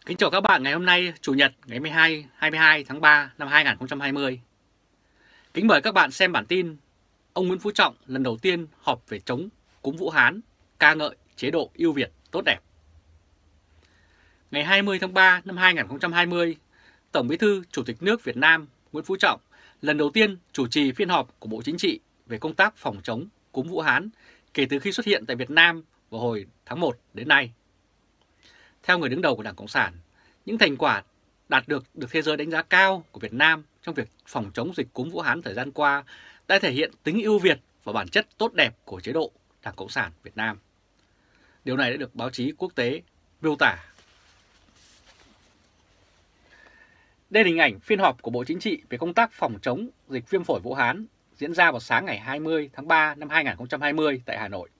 Kính chào các bạn ngày hôm nay, Chủ nhật ngày 22 tháng 3 năm 2020. Kính mời các bạn xem bản tin ông Nguyễn Phú Trọng lần đầu tiên họp về chống cúm Vũ Hán, ca ngợi chế độ ưu Việt tốt đẹp. Ngày 20 tháng 3 năm 2020, Tổng Bí thư Chủ tịch nước Việt Nam Nguyễn Phú Trọng lần đầu tiên chủ trì phiên họp của Bộ Chính trị về công tác phòng chống cúm Vũ Hán kể từ khi xuất hiện tại Việt Nam vào hồi tháng 1 đến nay. Theo người đứng đầu của Đảng Cộng sản, những thành quả đạt được thế giới đánh giá cao của Việt Nam trong việc phòng chống dịch cúm Vũ Hán thời gian qua đã thể hiện tính ưu việt và bản chất tốt đẹp của chế độ Đảng Cộng sản Việt Nam. Điều này đã được báo chí quốc tế miêu tả. Đây là hình ảnh phiên họp của Bộ Chính trị về công tác phòng chống dịch viêm phổi Vũ Hán diễn ra vào sáng ngày 20 tháng 3 năm 2020 tại Hà Nội.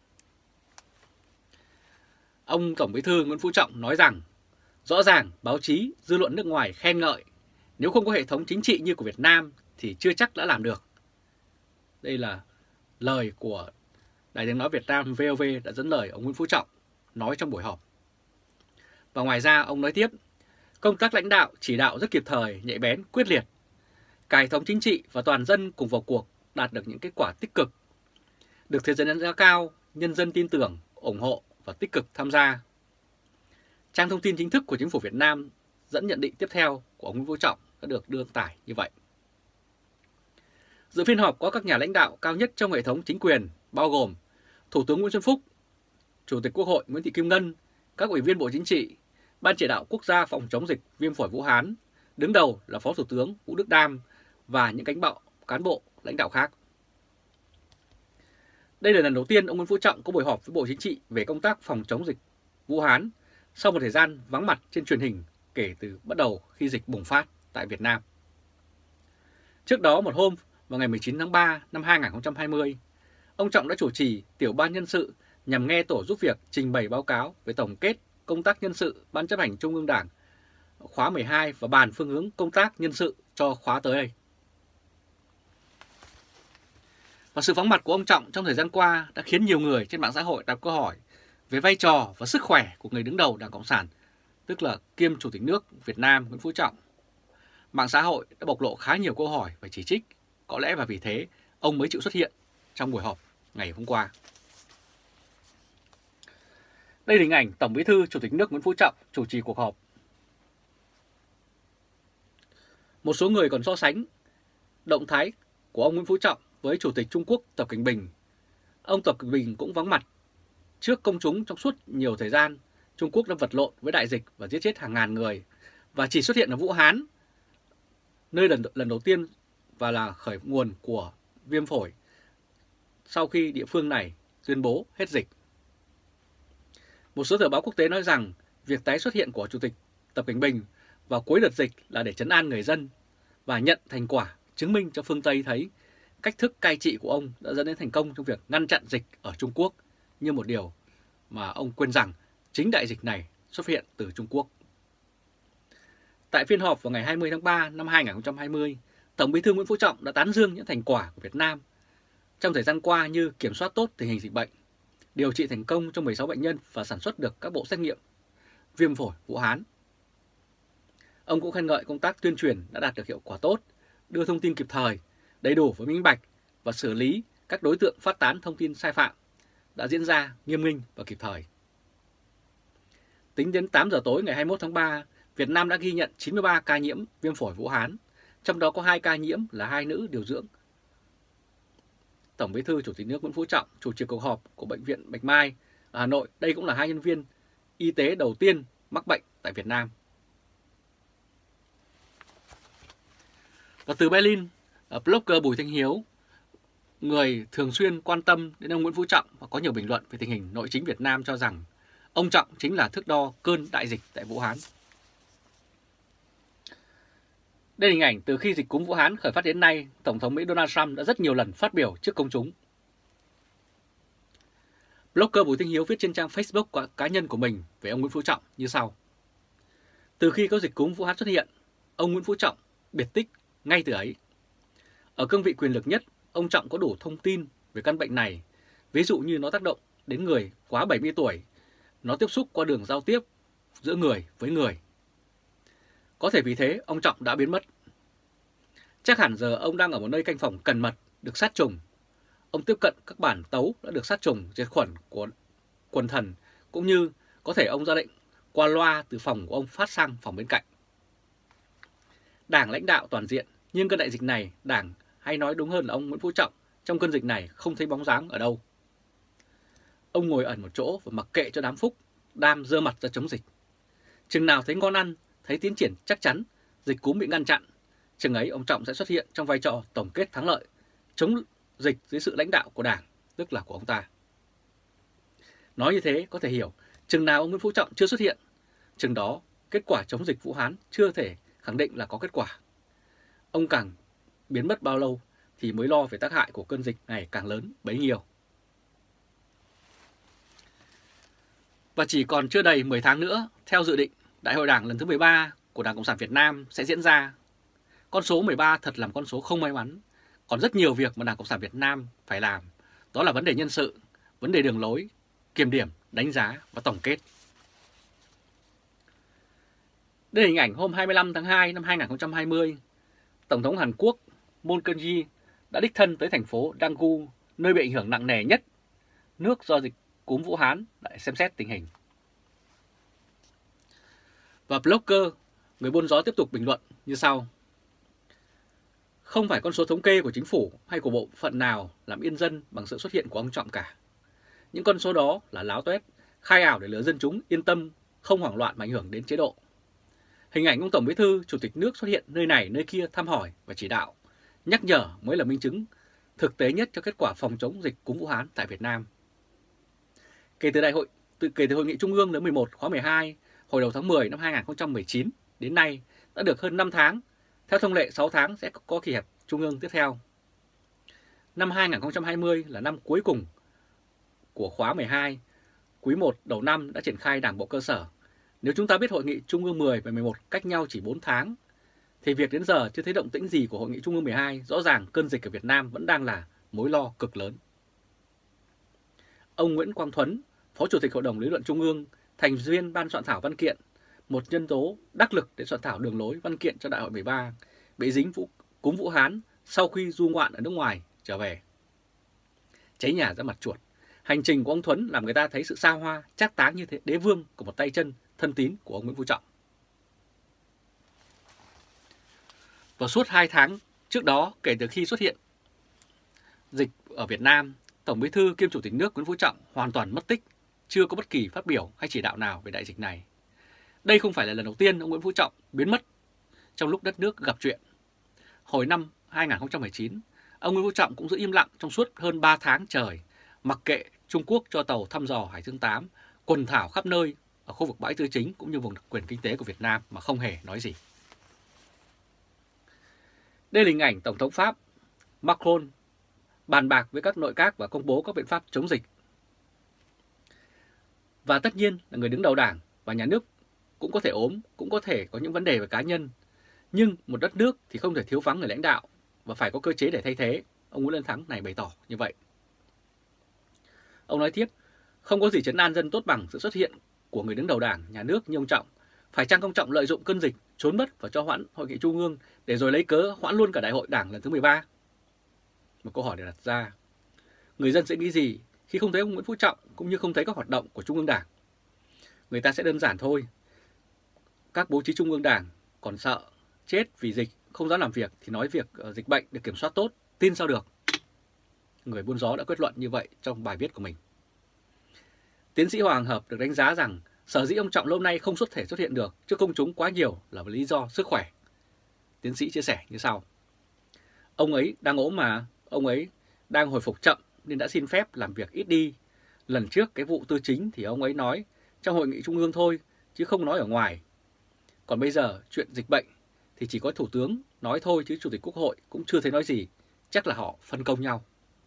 Ông Tổng Bí thư Nguyễn Phú Trọng nói rằng, rõ ràng báo chí, dư luận nước ngoài khen ngợi, nếu không có hệ thống chính trị như của Việt Nam thì chưa chắc đã làm được. Đây là lời của Đài Tiếng nói Việt Nam VOV đã dẫn lời ông Nguyễn Phú Trọng nói trong buổi họp. Và ngoài ra ông nói tiếp, công tác lãnh đạo, chỉ đạo rất kịp thời, nhạy bén, quyết liệt. Cả hệ thống chính trị và toàn dân cùng vào cuộc đạt được những kết quả tích cực. Được thế giới đánh giá cao, nhân dân tin tưởng, ủng hộ và tích cực tham gia. Trang thông tin chính thức của chính phủ Việt Nam dẫn nhận định tiếp theo của ông Nguyễn Phú Trọng đã được đăng tải như vậy. Dự phiên họp có các nhà lãnh đạo cao nhất trong hệ thống chính quyền, bao gồm Thủ tướng Nguyễn Xuân Phúc, Chủ tịch Quốc hội Nguyễn Thị Kim Ngân, các ủy viên Bộ Chính trị, Ban chỉ đạo quốc gia phòng chống dịch viêm phổi Vũ Hán, đứng đầu là Phó Thủ tướng Vũ Đức Đam và những cán bộ lãnh đạo khác. Đây là lần đầu tiên ông Nguyễn Phú Trọng có buổi họp với Bộ Chính trị về công tác phòng chống dịch Vũ Hán sau một thời gian vắng mặt trên truyền hình kể từ bắt đầu khi dịch bùng phát tại Việt Nam. Trước đó một hôm vào ngày 19 tháng 3 năm 2020, ông Trọng đã chủ trì tiểu ban nhân sự nhằm nghe tổ giúp việc trình bày báo cáo về tổng kết công tác nhân sự Ban chấp hành Trung ương Đảng khóa 12 và bàn phương hướng công tác nhân sự cho khóa tới đây. Và sự vắng mặt của ông Trọng trong thời gian qua đã khiến nhiều người trên mạng xã hội đặt câu hỏi về vai trò và sức khỏe của người đứng đầu Đảng Cộng sản, tức là kiêm Chủ tịch nước Việt Nam Nguyễn Phú Trọng. Mạng xã hội đã bộc lộ khá nhiều câu hỏi và chỉ trích, có lẽ và vì thế ông mới chịu xuất hiện trong buổi họp ngày hôm qua. Đây là hình ảnh Tổng Bí thư Chủ tịch nước Nguyễn Phú Trọng chủ trì cuộc họp. Một số người còn so sánh động thái của ông Nguyễn Phú Trọng với Chủ tịch Trung Quốc Tập Cận Bình. Ông Tập Cận Bình cũng vắng mặt trước công chúng trong suốt nhiều thời gian. Trung Quốc đã vật lộn với đại dịch và giết chết hàng ngàn người và chỉ xuất hiện ở Vũ Hán, nơi lần đầu tiên và là khởi nguồn của viêm phổi sau khi địa phương này tuyên bố hết dịch. Một số tờ báo quốc tế nói rằng việc tái xuất hiện của Chủ tịch Tập Cận Bình vào cuối đợt dịch là để trấn an người dân và nhận thành quả chứng minh cho phương Tây thấy cách thức cai trị của ông đã dẫn đến thành công trong việc ngăn chặn dịch ở Trung Quốc, như một điều mà ông quên rằng chính đại dịch này xuất hiện từ Trung Quốc. Tại phiên họp vào ngày 20 tháng 3 năm 2020, Tổng Bí thư Nguyễn Phú Trọng đã tán dương những thành quả của Việt Nam trong thời gian qua như kiểm soát tốt tình hình dịch bệnh, điều trị thành công cho 16 bệnh nhân và sản xuất được các bộ xét nghiệm viêm phổi Vũ Hán. Ông cũng khen ngợi công tác tuyên truyền đã đạt được hiệu quả tốt, đưa thông tin kịp thời, đầy đủ và minh bạch và xử lý các đối tượng phát tán thông tin sai phạm đã diễn ra nghiêm minh và kịp thời. Tính đến 8 giờ tối ngày 21 tháng 3, Việt Nam đã ghi nhận 93 ca nhiễm viêm phổi Vũ Hán, trong đó có 2 ca nhiễm là 2 nữ điều dưỡng. Tổng Bí thư Chủ tịch nước Nguyễn Phú Trọng chủ trì cuộc họp của Bệnh viện Bạch Mai ở Hà Nội. Đây cũng là 2 nhân viên y tế đầu tiên mắc bệnh tại Việt Nam. Và từ Berlin, blogger Bùi Thanh Hiếu, người thường xuyên quan tâm đến ông Nguyễn Phú Trọng và có nhiều bình luận về tình hình nội chính Việt Nam, cho rằng ông Trọng chính là thước đo cơn đại dịch tại Vũ Hán. Đây là hình ảnh từ khi dịch cúm Vũ Hán khởi phát đến nay, Tổng thống Mỹ Donald Trump đã rất nhiều lần phát biểu trước công chúng. Blogger Bùi Thanh Hiếu viết trên trang Facebook cá nhân của mình về ông Nguyễn Phú Trọng như sau. Từ khi có dịch cúm Vũ Hán xuất hiện, ông Nguyễn Phú Trọng biệt tích ngay từ ấy. Ở cương vị quyền lực nhất, ông Trọng có đủ thông tin về căn bệnh này, ví dụ như nó tác động đến người quá 70 tuổi, nó tiếp xúc qua đường giao tiếp giữa người với người. Có thể vì thế ông Trọng đã biến mất. Chắc hẳn giờ ông đang ở một nơi canh phòng cẩn mật, được sát trùng. Ông tiếp cận các bản tấu đã được sát trùng diệt khuẩn của quần thần, cũng như có thể ông ra lệnh qua loa từ phòng của ông phát sang phòng bên cạnh. Đảng lãnh đạo toàn diện, nhưng cơn đại dịch này, Đảng hay nói đúng hơn là ông Nguyễn Phú Trọng trong cơn dịch này không thấy bóng dáng ở đâu. Ông ngồi ẩn một chỗ và mặc kệ cho đám Phúc, Đam giơ mặt ra chống dịch. Chừng nào thấy ngon ăn, thấy tiến triển chắc chắn, dịch cúm bị ngăn chặn, chừng ấy ông Trọng sẽ xuất hiện trong vai trò tổng kết thắng lợi, chống dịch dưới sự lãnh đạo của Đảng, tức là của ông ta. Nói như thế có thể hiểu, chừng nào ông Nguyễn Phú Trọng chưa xuất hiện, chừng đó kết quả chống dịch Vũ Hán chưa thể khẳng định là có kết quả. Ông càng biến mất bao lâu thì mối lo về tác hại của cơn dịch này càng lớn bấy nhiêu. Và chỉ còn chưa đầy 10 tháng nữa, theo dự định, Đại hội Đảng lần thứ 13 của Đảng Cộng sản Việt Nam sẽ diễn ra. Con số 13 thật là một con số không may mắn. Còn rất nhiều việc mà Đảng Cộng sản Việt Nam phải làm. Đó là vấn đề nhân sự, vấn đề đường lối, kiểm điểm, đánh giá và tổng kết. Đây là hình ảnh hôm 25 tháng 2 năm 2020. Tổng thống Hàn Quốc Moon Jae-in đã đích thân tới thành phố Daegu, nơi bị ảnh hưởng nặng nề nhất nước do dịch cúm Vũ Hán, để xem xét tình hình. Và blogger, người buôn gió tiếp tục bình luận như sau. Không phải con số thống kê của chính phủ hay của bộ phận nào làm yên dân bằng sự xuất hiện của ông Trọng cả. Những con số đó là láo tuét, khai ảo để lừa dân chúng yên tâm, không hoảng loạn mà ảnh hưởng đến chế độ. Hình ảnh ông Tổng Bí thư, Chủ tịch nước xuất hiện nơi này nơi kia thăm hỏi và chỉ đạo, nhắc nhở mới là minh chứng thực tế nhất cho kết quả phòng chống dịch cúm Vũ Hán tại Việt Nam. Kể từ Hội nghị Trung ương lần 11 khóa 12, hồi đầu tháng 10 năm 2019 đến nay đã được hơn 5 tháng. Theo thông lệ 6 tháng sẽ có kỳ họp Trung ương tiếp theo. Năm 2020 là năm cuối cùng của khóa 12, quý 1 đầu năm đã triển khai Đảng bộ cơ sở. Nếu chúng ta biết Hội nghị Trung ương 10 và 11 cách nhau chỉ 4 tháng, thì việc đến giờ chưa thấy động tĩnh gì của Hội nghị Trung ương 12, rõ ràng cơn dịch ở Việt Nam vẫn đang là mối lo cực lớn. Ông Nguyễn Quang Thuấn, Phó Chủ tịch Hội đồng Lý luận Trung ương, thành viên ban soạn thảo văn kiện, một nhân tố đắc lực để soạn thảo đường lối văn kiện cho Đại hội 13, bị dính cúm Vũ Hán sau khi du ngoạn ở nước ngoài trở về. Cháy nhà ra mặt chuột, hành trình của ông Thuấn làm người ta thấy sự xa hoa, trác táng như thế đế vương của một tay chân thân tín của ông Nguyễn Phú Trọng. Và suốt 2 tháng trước đó, kể từ khi xuất hiện dịch ở Việt Nam, Tổng Bí thư kiêm Chủ tịch nước Nguyễn Phú Trọng hoàn toàn mất tích, chưa có bất kỳ phát biểu hay chỉ đạo nào về đại dịch này. Đây không phải là lần đầu tiên ông Nguyễn Phú Trọng biến mất trong lúc đất nước gặp chuyện. Hồi năm 2019, ông Nguyễn Phú Trọng cũng giữ im lặng trong suốt hơn 3 tháng trời, mặc kệ Trung Quốc cho tàu thăm dò Hải Dương 8 quần thảo khắp nơi ở khu vực bãi tư chính cũng như vùng đặc quyền kinh tế của Việt Nam mà không hề nói gì. Đây là hình ảnh Tổng thống Pháp Macron bàn bạc với các nội các và công bố các biện pháp chống dịch. Và tất nhiên là người đứng đầu Đảng và nhà nước cũng có thể ốm, cũng có thể có những vấn đề về cá nhân. Nhưng một đất nước thì không thể thiếu vắng người lãnh đạo và phải có cơ chế để thay thế. Ông Nguyễn Lân Thắng này bày tỏ như vậy. Ông nói tiếp, không có gì trấn an dân tốt bằng sự xuất hiện của người đứng đầu Đảng, nhà nước như ông Trọng. Phải chăng ông Trọng lợi dụng cơn dịch, trốn mất và cho hoãn Hội nghị Trung ương để rồi lấy cớ hoãn luôn cả Đại hội Đảng lần thứ 13? Một câu hỏi được đặt ra. Người dân sẽ nghĩ gì khi không thấy ông Nguyễn Phú Trọng cũng như không thấy các hoạt động của Trung ương Đảng? Người ta sẽ đơn giản thôi. Các bố trí Trung ương Đảng còn sợ chết vì dịch, không dám làm việc thì nói việc dịch bệnh được kiểm soát tốt, tin sao được. Người buôn gió đã kết luận như vậy trong bài viết của mình. Tiến sĩ Hoàng Hợp được đánh giá rằng sở dĩ ông Trọng lâu nay không thể xuất hiện được trước công chúng quá nhiều là vì lý do sức khỏe. Tiến sĩ chia sẻ như sau. Ông ấy đang ốm mà, ông ấy đang hồi phục chậm nên đã xin phép làm việc ít đi. Lần trước cái vụ tư chính thì ông ấy nói trong hội nghị Trung ương thôi, chứ không nói ở ngoài. Còn bây giờ chuyện dịch bệnh thì chỉ có Thủ tướng nói thôi chứ Chủ tịch Quốc hội cũng chưa thấy nói gì, chắc là họ phân công nhau.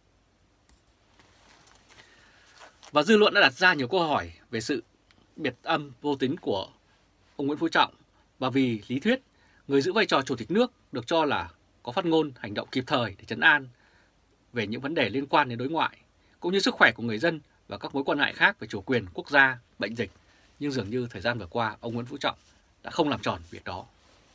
Và dư luận đã đặt ra nhiều câu hỏi về sự biệt âm vô tính của ông Nguyễn Phú Trọng và vì lý thuyết người giữ vai trò Chủ tịch nước được cho là có phát ngôn hành động kịp thời để trấn an về những vấn đề liên quan đến đối ngoại, cũng như sức khỏe của người dân và các mối quan ngại khác về chủ quyền quốc gia, bệnh dịch, nhưng dường như thời gian vừa qua ông Nguyễn Phú Trọng đã không làm tròn việc đó.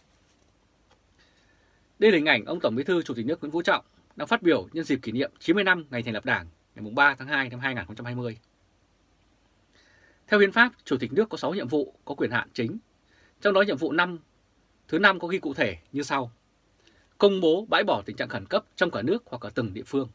Đây là hình ảnh ông Tổng Bí thư Chủ tịch nước Nguyễn Phú Trọng đang phát biểu nhân dịp kỷ niệm 90 năm ngày thành lập Đảng ngày 3 tháng 2 năm 2020. Theo Hiến pháp, Chủ tịch nước có 6 nhiệm vụ có quyền hạn chính, trong đó nhiệm vụ thứ 5 có ghi cụ thể như sau: công bố bãi bỏ tình trạng khẩn cấp trong cả nước hoặc ở từng địa phương.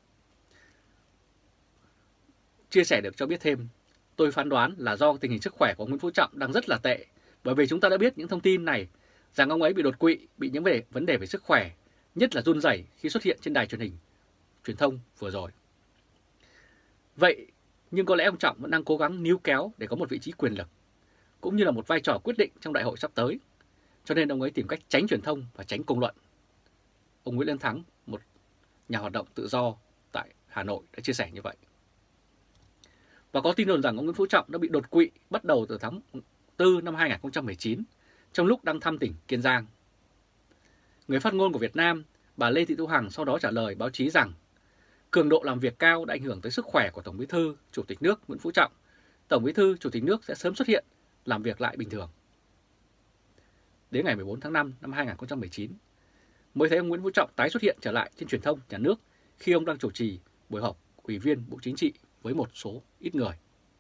Chia sẻ được cho biết thêm, tôi phán đoán là do tình hình sức khỏe của ông Nguyễn Phú Trọng đang rất là tệ, bởi vì chúng ta đã biết những thông tin này rằng ông ấy bị đột quỵ, bị những vấn đề về sức khỏe, nhất là run rẩy khi xuất hiện trên đài truyền hình, truyền thông vừa rồi. Vậy nhưng có lẽ ông Trọng vẫn đang cố gắng níu kéo để có một vị trí quyền lực, cũng như là một vai trò quyết định trong đại hội sắp tới, cho nên ông ấy tìm cách tránh truyền thông và tránh công luận. Ông Nguyễn Lân Thắng, một nhà hoạt động tự do tại Hà Nội đã chia sẻ như vậy. Và có tin đồn rằng ông Nguyễn Phú Trọng đã bị đột quỵ bắt đầu từ tháng 4 năm 2019, trong lúc đang thăm tỉnh Kiên Giang. Người phát ngôn của Việt Nam, bà Lê Thị Thu Hằng sau đó trả lời báo chí rằng cường độ làm việc cao đã ảnh hưởng tới sức khỏe của Tổng Bí thư Chủ tịch nước Nguyễn Phú Trọng. Tổng Bí thư Chủ tịch nước sẽ sớm xuất hiện, làm việc lại bình thường. Đến ngày 14 tháng 5 năm 2019, mới thấy ông Nguyễn Phú Trọng tái xuất hiện trở lại trên truyền thông nhà nước khi ông đang chủ trì buổi họp Ủy viên Bộ Chính trị với một số ít người.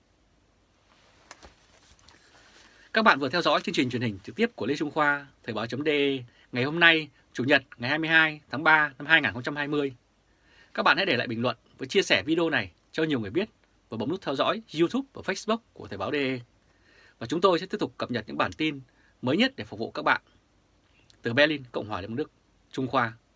Các bạn vừa theo dõi chương trình truyền hình trực tiếp của Lê Trung Khoa, Thời báo.de ngày hôm nay, Chủ nhật ngày 22 tháng 3 năm 2020. Các bạn hãy để lại bình luận và chia sẻ video này cho nhiều người biết và bấm nút theo dõi YouTube và Facebook của Thời báo.de. Và chúng tôi sẽ tiếp tục cập nhật những bản tin mới nhất để phục vụ các bạn. Từ Berlin, Cộng hòa Liên bang Đức, Trung Khoa